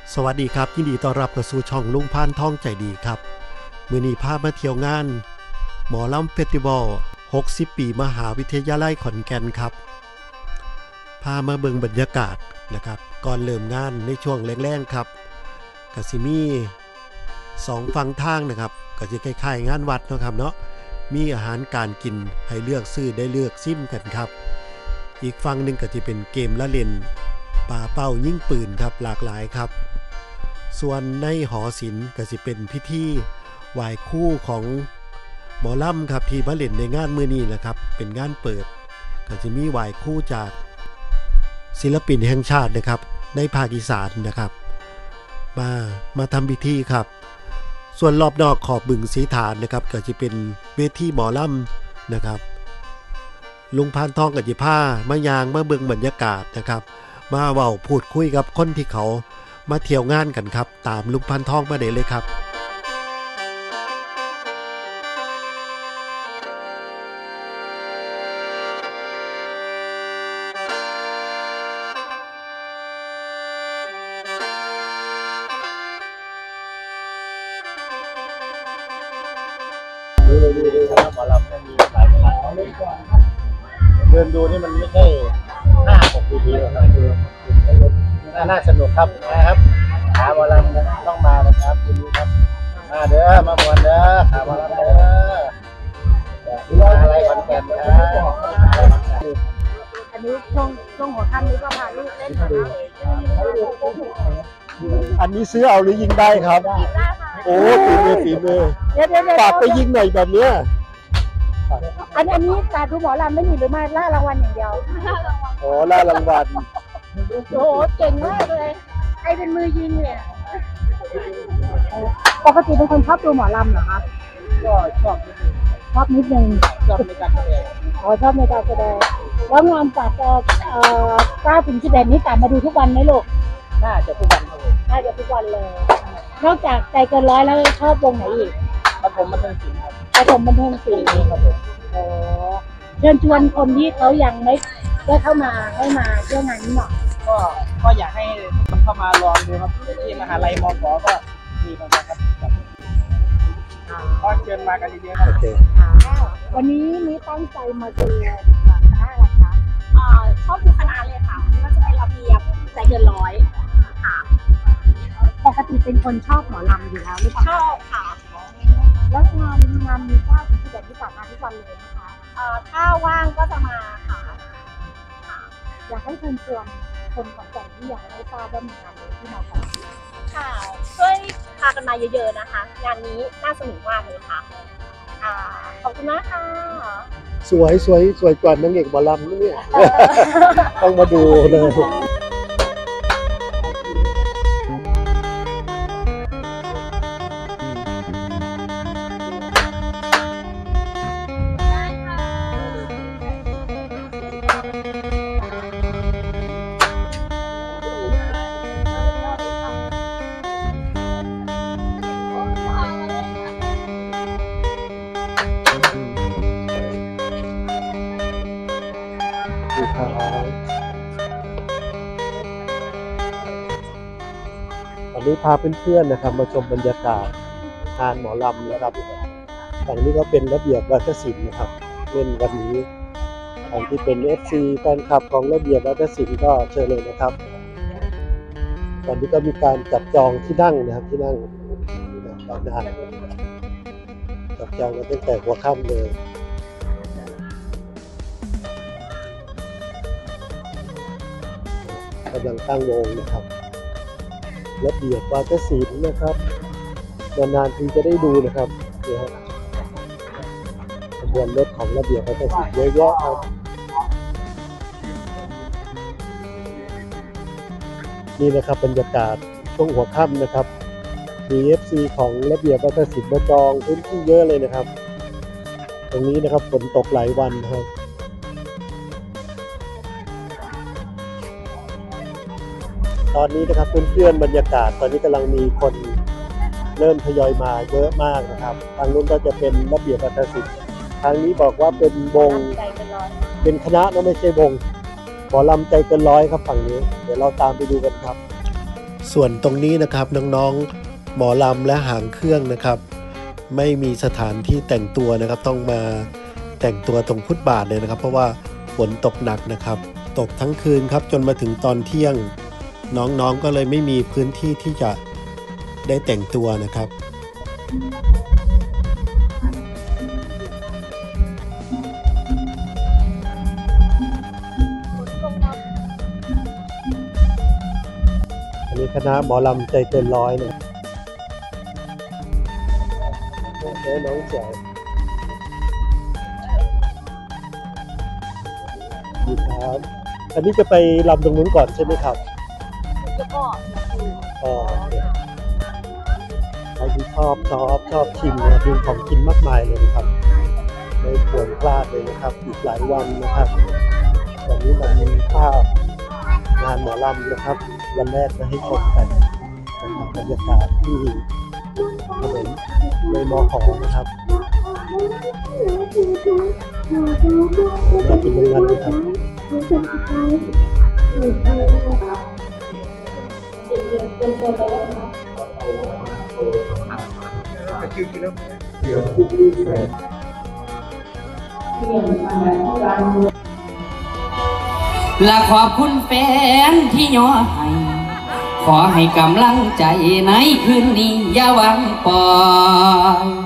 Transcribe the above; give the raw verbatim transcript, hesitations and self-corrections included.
สวัสดีครับยินดีต้อนรับเข้าสู่ช่องลุงพานท่องใจดีครับมื้อนี้พามาเที่ยวงานหมอลำเฟสติวัลหกสิบปีมหาวิทยาลัยขอนแก่นครับพามาเบิ่งบรรยากาศนะครับก่อนเริ่มงานในช่วงแรกๆครับก็สิมีสองฝั่งทางนะครับก็จะคล้ายๆงานวัดเนาะครับเนาะมีอาหารการกินให้เลือกซื้อได้เลือกซิมกันครับอีกฝั่งหนึ่งก็จะเป็นเกมละเล่นปาเป้ายิงปืนครับหลากหลายครับส่วนในหอศิลป์ก็จะเป็นพิธีไหว้ครูของหมอลำครับที่มาเล่นในงานมื้อนี้นะครับเป็นงานเปิดก็จะมีไหว้ครูจากศิลปินแห่งชาตินะครับในภาคอีสานนะครับมามาทำพิธีครับส่วนรอบนอกขอบบึงสีฐานนะครับก็จะเป็นเวทีหมอลำนะครับลุงพานทองกับจิผ้ามายางมาเบิ่งบรรยากาศนะครับมาเว้าพูดคุยกับคนที่เขามาเที่ยวงานกันครับตามลุงพานทองมาได้เลยครับดูดูดูคณะหมอลำมีหลายคณะเดินดูนี่มันไม่ใช่ห้าหกปีๆหรอกครับน่าน่าสนุกครับนะครับขาหมอลำต้องมานะครับคุณดูครับมาเด้อมาหมวนเด้อขาหมอลำเด้ออะไรขอนแก่นครับอันนี้ช่วงช่วงหัวค่ำนี้ก็พาลูกเล่นนะคะอันนี้ซื้อเอาหรือยิงได้ครับโอ้ฝีมือฝีมือเดี๋ยวเดี๋ยวเดี๋ยวฝากไปยิงหน่อยแบบเนี้ยอันอันนี้การดูหมอลำไม่มีหรือไม่ล่ารางวัลอย่างเดียวอ๋อล่ารางวัลโอ้โหเก่งมากเลยใครเป็นมือยิงเนี่ยปกติเป็นคนชอบดูหมอลำเหรอครับก็ชอบชอบนิดนึงชอบในการแสดงอ๋อชอบในการแสดงแล้วงานจากเอ่อเอ่อเก้าถึงสิบเอ็ดนี้กลับมาดูทุกวันไหมลูกน่าจะทุกวันครับผมน่าจะทุกวันเลย นอกจากใจเกินร้อยแล้วชอบวงไหนอีกปฐมบันเทิงศิลป์ครับปฐมบันเทิงศิลป์นี่ครับผมโอ้เชิญชวนคนที่เขายังไม่ได้เข้ามาให้มาเที่ยวงานนี้หน่อยก็ก็อยากให้คนเข้ามาลองดูครับที่มหาลัยมขก็มีเหมือนกันครับก็เชิญมากันเยอะๆครับโอเควันนี้นี่ตั้งใจมาดูคณะอะไรคะเอ่อชอบทุกคณะเลยค่ะไม่ว่าจะเป็นระเบียบใจเกินร้อยค่ะปกติเป็นคนชอบหมอลำอยู่แล้วหรือเปล่าชอบค่ะแล้วงานงานมีเก้าถึงสิบเอ็ดที่จัดมาทุกวันเลยนะคะเอ่อถ้าว่างก็จะมาค่ะอยากให้เชิญชวนคนขอนแก่นที่ยังไม่ทราบว่ามีงานนี้ที่มาก่อนค่ะช่วยพากันมาเยอะๆนะคะ งานนี้น่าสนุกมากเลยค่ะอ่าขอบคุณมากค่ะสวยสวยสวยกว่านางเอกหมอลำนะเนี่ย ต้องมาดูเลย วันนี้พาเพื่อนๆนะครับมาชมบรรยากาศงานหมอลำนะครับฝั่งนี้ก็เป็นระเบียบวัฒนศิลป์นะครับเล่นวันนี้ฝั่งที่เป็น เอฟ ซี แฟนคลับของระเบียบวัฒนศิลป์ก็เชิญเลยนะครับตอนนี้ก็มีการจับจองที่นั่งนะครับที่นั่งตอนนั้นจับจองกันตั้งแต่หัวค่ำเลยกำลังตั้งวงนะครับระเบียบวาทศิลป์นะครับนานๆทีจะได้ดูนะครับเนี่ยครับขบวนรถของระเบียบวาทศิลป์เยอะแยะครับนี่นะครับบรรยากาศช่วงหัวค่ำนะครับ มี เอฟ ซี ของระเบียบวาทศิลป์มาจองพื้นที่เยอะเลยนะครับ ตรงนี้นะครับฝนตกหลายวันนะครับตอนนี้นะครับเพื่อนๆบรรยากาศตอนนี้กำลังมีคนเริ่มทยอยมาเยอะมากนะครับทางนู้นก็จะเป็นระเบียบวัฒนศิลป์ทางนี้บอกว่าเป็นวงใจเกินร้อยเป็นคณะนะไม่ใช่วงหมอลำใจเกินร้อยครับฝั่งนี้เดี๋ยวเราตามไปดูกันครับส่วนตรงนี้นะครับน้องๆหมอลำและหางเครื่องนะครับ ไม่มีสถานที่แต่งตัวนะครับต้องมาแต่งตัวตรงฟุตบาทเลยนะครับเพราะว่าฝนตกหนักนะครับตกทั้งคืนครับจนมาถึงตอนเที่ยงน้องๆก็เลยไม่มีพื้นที่ที่จะได้แต่งตัวนะครับอันนี้คณะหมอลำใจเกินร้อยเนี่ยน้องแจ๋วดีครับอันนี้จะไปลำตรงนู้นก่อนใช่ไหมครับแล้วก็อ๋อใครที่ชอบชอบชอบชิมนะครับมีของกินมากมายเลยนะครับไม่ควรพลาดเลยนะครับอีกหลายวันนะครับวันนี้เรามีภาพงานหมอลำนะครับวันแรกมาให้ชมกันนะครับบรรยากาศที่ถนนเลยมอขอนะครับน่ากินเหมือนกันเลยครับและขอบคุณแฟนที่ย่อให้ขอให้กำลังใจในคืนนี้อย่าหวังปล่อย